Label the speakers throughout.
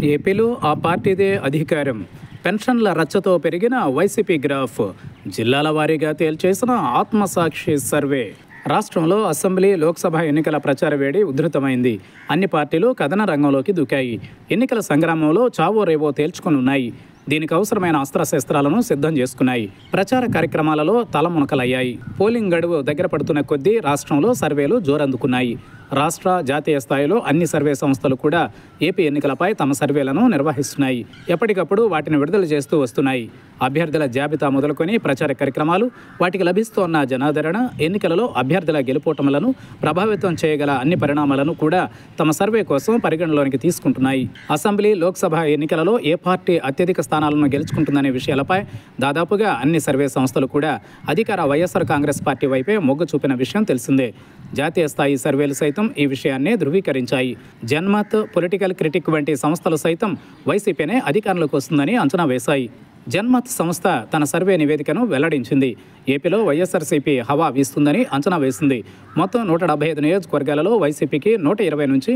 Speaker 1: ఏపీలో ఆ పార్టీదే అధికారం. పెన్షన్ల రచ్చతో పెరిగిన వైసీపీ గ్రాఫ్. జిల్లాల వారీగా తేల్చేసిన ఆత్మసాక్షి సర్వే. రాష్ట్రంలో అసెంబ్లీ, లోక్సభ ఎన్నికల ప్రచార వేడి ఉధృతమైంది. అన్ని పార్టీలు కథన రంగంలోకి దూకాయి. ఎన్నికల సంగ్రామంలో చావో రేవో తేల్చుకొనున్నాయి. దీనికి అవసరమైన అస్త్రశస్త్రాలను సిద్ధం చేసుకున్నాయి. ప్రచార కార్యక్రమాలలో తలమునకలయ్యాయి. పోలింగ్ గడువు దగ్గర పడుతున్న కొద్దీ రాష్ట్రంలో సర్వేలు జోరందుకున్నాయి. రాష్ట్ర, జాతీయ స్థాయిలో అన్ని సర్వే సంస్థలు కూడా ఏపీ ఎన్నికలపై తమ సర్వేలను నిర్వహిస్తున్నాయి. ఎప్పటికప్పుడు వాటిని విడుదల చేస్తూ వస్తున్నాయి. అభ్యర్థుల జాబితా మొదలుకొని ప్రచార కార్యక్రమాలు, వాటికి లభిస్తోన్న జనాదరణ, ఎన్నికలలో అభ్యర్థుల గెలుపోటములను ప్రభావితం చేయగల అన్ని పరిణామాలను కూడా తమ సర్వే కోసం పరిగణలోనికి తీసుకుంటున్నాయి. అసెంబ్లీ, లోక్సభ ఎన్నికలలో ఏ పార్టీ అత్యధిక స్థానాలను గెలుచుకుంటుందనే విషయాలపై దాదాపుగా అన్ని సర్వే సంస్థలు కూడా అధికార వైఎస్ఆర్ కాంగ్రెస్ పార్టీ వైపే మొగ్గు చూపిన విషయం తెలిసిందే. జాతీయ స్థాయి సర్వేలు సైతం ఈ విషయాన్నే ధృవీకరించాయి. జన్మత్, పొలిటికల్ క్రిటిక్ వంటి సంస్థలు సైతం వైసీపీనే అధికారంలోకి వస్తుందని అంచనా వేశాయి. జన్మత్ సంస్థ తన సర్వే నివేదికను వెల్లడించింది. ఏపీలో వైఎస్ఆర్సీపీ హవా వీస్తుందని అంచనా వేసింది. మొత్తం 175 నియోజకవర్గాలలో వైసీపీకి 120 నుంచి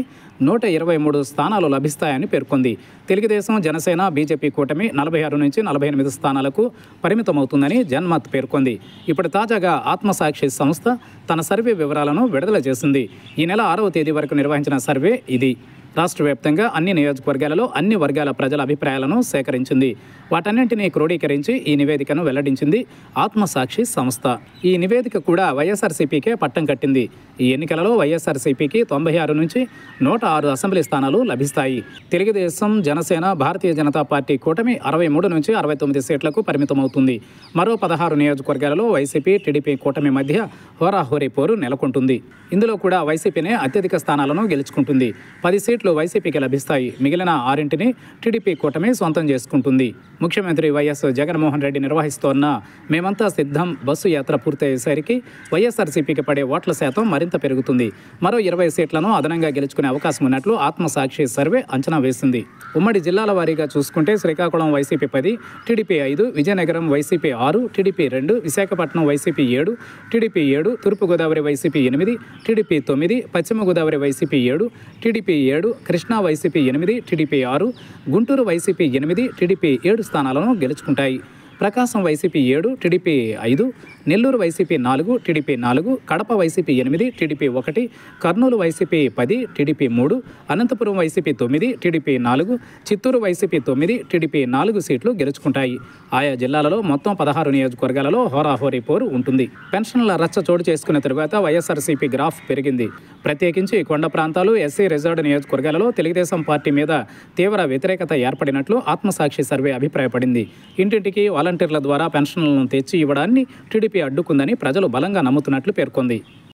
Speaker 1: 123 స్థానాలు లభిస్తాయని పేర్కొంది. తెలుగుదేశం, జనసేన, బీజేపీ కూటమి 46 నుంచి 48 స్థానాలకు పరిమితమవుతుందని జన్మత్ పేర్కొంది. ఇప్పుడు తాజాగా ఆత్మసాక్షి సంస్థ తన సర్వే వివరాలను విడుదల చేసింది. ఈ నెల 6వ తేదీ వరకు నిర్వహించిన సర్వే ఇది. రాష్ట్ర వ్యాప్తంగా అన్ని నియోజకవర్గాలలో అన్ని వర్గాల ప్రజల అభిప్రాయాలను సేకరించింది. వాటన్నింటినీ క్రోడీకరించి ఈ నివేదికను వెల్లడించింది ఆత్మసాక్షి సంస్థ. ఈ నివేదిక కూడా వైఎస్ఆర్సీపీకే పట్టం కట్టింది. ఈ ఎన్నికలలో వైఎస్ఆర్సీపీకి 96 నుంచి 106 అసెంబ్లీ స్థానాలు లభిస్తాయి. తెలుగుదేశం, జనసేన, భారతీయ జనతా పార్టీ కూటమి 63 నుంచి 69 సీట్లకు పరిమితమవుతుంది. మరో 16 నియోజకవర్గాలలో వైసీపీ, టీడీపీ కూటమి మధ్య హోరాహోరీ పోరు నెలకొంటుంది. ఇందులో కూడా వైసీపీనే అత్యధిక స్థానాలను గెలుచుకుంటుంది. 10 సీట్లు వైసీపీకి లభిస్తాయి. మిగిలిన 6ని టీడీపీ కూటమి సొంతం చేసుకుంటుంది. ముఖ్యమంత్రి వైఎస్ జగన్మోహన్ రెడ్డి నిర్వహిస్తోన్న మేమంతా సిద్ధం బస్సు యాత్ర పూర్తయ్యేసరికి వైఎస్ఆర్సీపీకి పడే ఓట్ల శాతం మరింత పెరుగుతుంది. మరో 20 సీట్లను అదనంగా గెలుచుకునే అవకాశం ఉన్నట్లు ఆత్మసాక్షి సర్వే అంచనా వేసింది. ఉమ్మడి జిల్లాల వారీగా చూసుకుంటే శ్రీకాకుళం వైసీపీ 10, టీడీపీ 5, విజయనగరం వైసీపీ 6, టీడీపీ 2, విశాఖపట్నం వైసీపీ 7, టీడీపీ 7, తూర్పుగోదావరి వైసీపీ 8, టీడీపీ 9, పశ్చిమ గోదావరి వైసీపీ 7, టీడీపీ 7, కృష్ణా వైసీపీ 8, టీడీపీ 6, గుంటూరు వైసీపీ 8, టీడీపీ 7 స్థానాలను గెలుచుకుంటాయి. ప్రకాశం వైసీపీ 7, టీడీపీ 5, నెల్లూరు వైసీపీ 4, టీడీపీ 4, కడప వైసీపీ 8, టీడీపీ 1, కర్నూలు వైసీపీ 10, టీడీపీ 3, అనంతపురం వైసీపీ 9, టీడీపీ 4, చిత్తూరు వైసీపీ 9, టీడీపీ 4 సీట్లు గెలుచుకుంటాయి. ఆయా జిల్లాలలో మొత్తం 16 నియోజకవర్గాలలో హోరాహోరీ పోరు ఉంటుంది. పెన్షన్ల రచ్చ చోటు చేసుకున్న తరువాత వైఎస్ఆర్సీపీ గ్రాఫ్ పెరిగింది. ప్రత్యేకించి కొండ ప్రాంతాలు, ఎస్సీ రిజర్వ్డ్ నియోజకవర్గాలలో తెలుగుదేశం పార్టీ మీద తీవ్ర వ్యతిరేకత ఏర్పడినట్లు ఆత్మసాక్షి సర్వే అభిప్రాయపడింది. ఇంటింటికి వాలంటీర్ల ద్వారా పెన్షన్లను తెచ్చి ఇవ్వడాన్ని టీడీపీ అడ్డుకుందని ప్రజలు బలంగా నమ్ముతున్నట్లు పేర్కొంది.